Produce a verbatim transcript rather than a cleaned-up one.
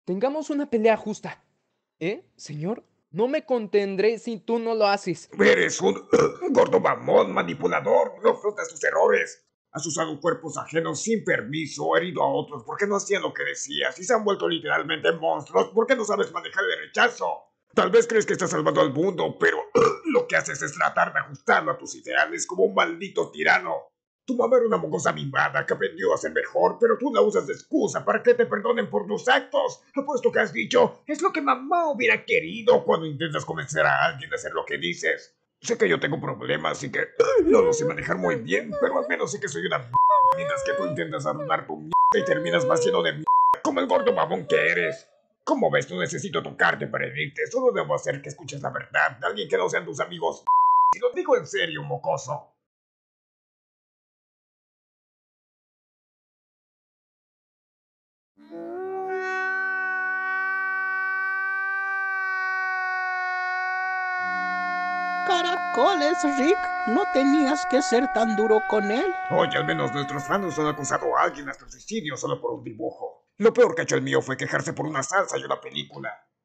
Tengamos una pelea justa. ¿Eh, señor? No me contendré si tú no lo haces. Eres un gordo mamón, manipulador. No afrontas tus errores. Has usado cuerpos ajenos sin permiso, herido a otros porque no hacían lo que decías y se han vuelto literalmente monstruos porque no sabes manejar el rechazo. Tal vez crees que estás salvando al mundo, pero lo que haces es tratar de ajustarlo a tus ideales como un maldito tirano. Tu mamá era una mocosa mimada que aprendió a ser mejor, pero tú la usas de excusa para que te perdonen por tus actos. Apuesto que has dicho, es lo que mamá hubiera querido cuando intentas convencer a alguien de hacer lo que dices. Sé que yo tengo problemas y que no lo sé manejar muy bien, pero al menos sé que soy una m***, mientras que tú intentas arruinar tu m*** y terminas más lleno de m***, como el gordo mamón que eres. ¿Cómo ves? No necesito tocarte para herirte, solo debo hacer que escuches la verdad de alguien que no sean tus amigos. Y lo digo en serio, mocoso. Caracoles, Rick, no tenías que ser tan duro con él. Oye, al menos nuestros fans han acusado a alguien hasta el suicidio solo por un dibujo. Lo peor que ha hecho el mío fue quejarse por una salsa y una película.